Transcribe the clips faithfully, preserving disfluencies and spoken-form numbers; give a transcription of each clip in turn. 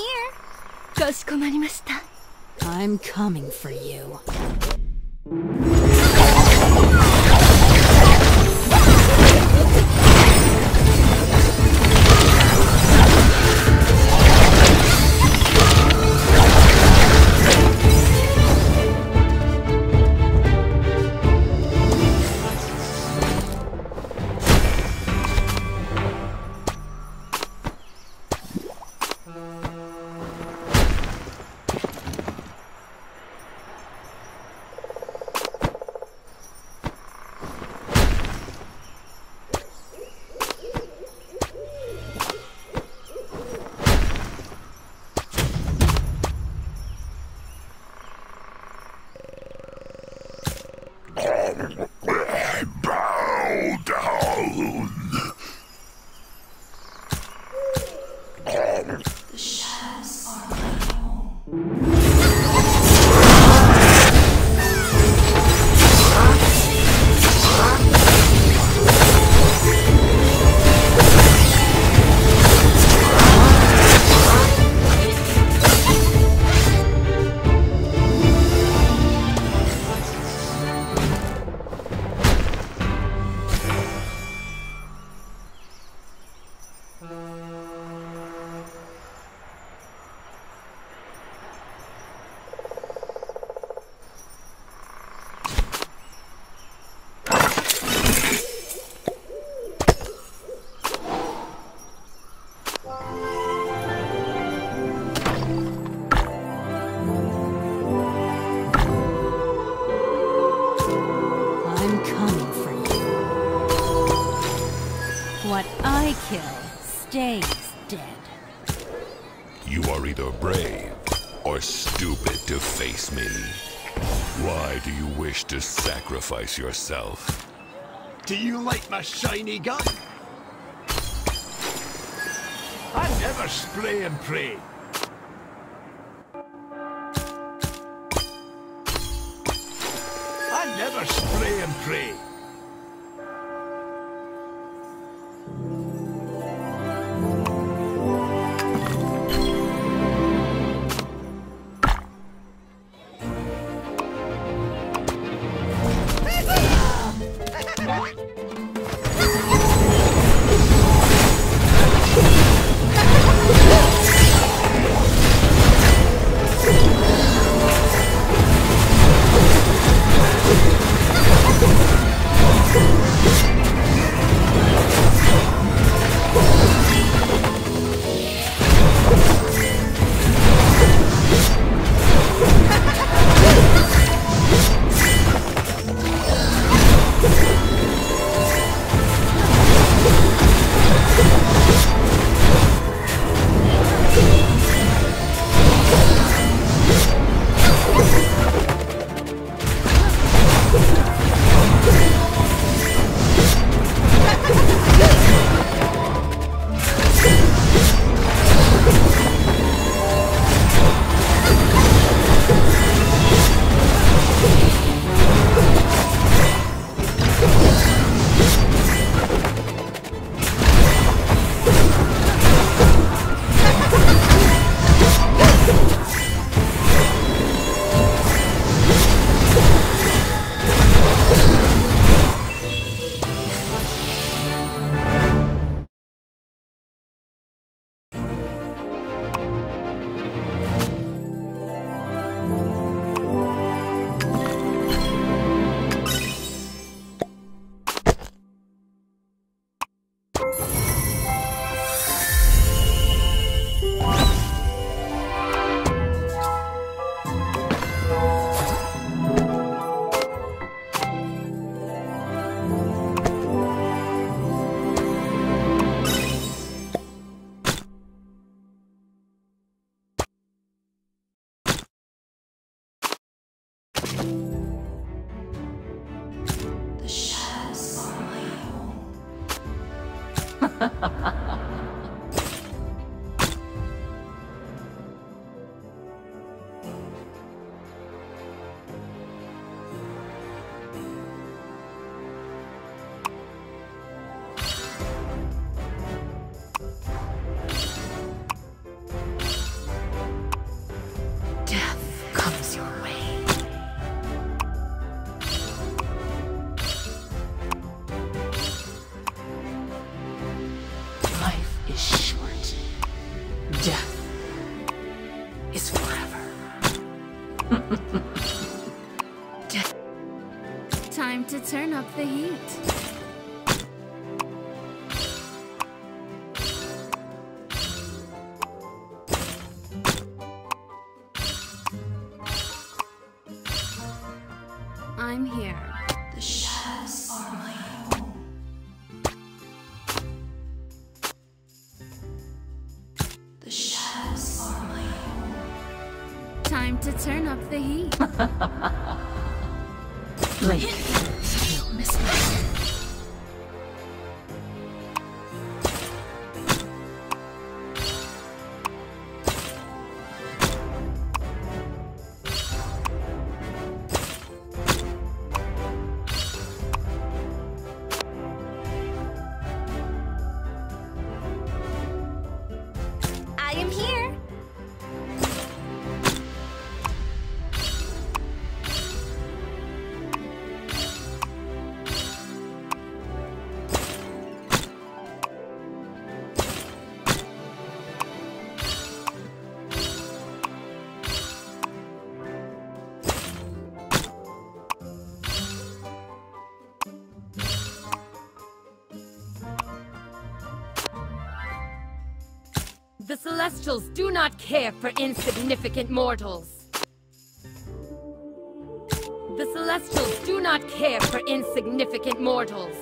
here. かしこまりました。I'm coming for you. Bow down. The shadows are my home. What I kill stays dead. You are either brave or stupid to face me. Why do you wish to sacrifice yourself? Do you like my shiny gun? I never spray and pray. I never spray and pray. Time to turn up the heat. I'm here. The shadows are my home. The shadows are my home. Time to turn up the heat. Blade. You'll miss me. I am here. The Celestials do not care for insignificant mortals. The Celestials do not care for insignificant mortals.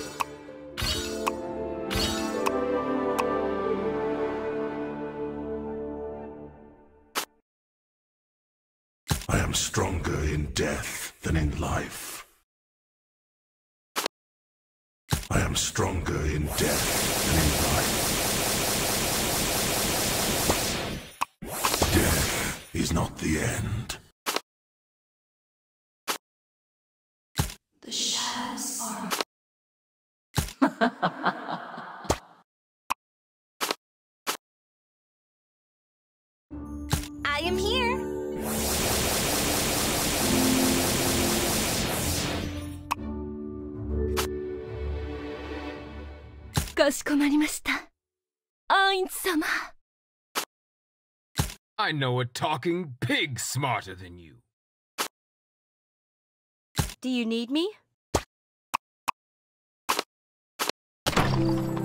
I am stronger in death than in life. I am stronger in death than in life. Death is not the end. The shadows are I am here. Kashikomarimashita. Ainz-sama. I know a talking pig smarter than you. Do you need me?